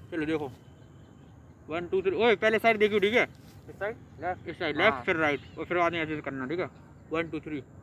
चलो देखो 1 2 3। ओए पहले साइड देखियो, ठीक है? इस साइड लेफ्ट, इस साइड लेफ्ट फिर राइट, और फिर बाद में ऐसे करना, ठीक है? 1 2 3।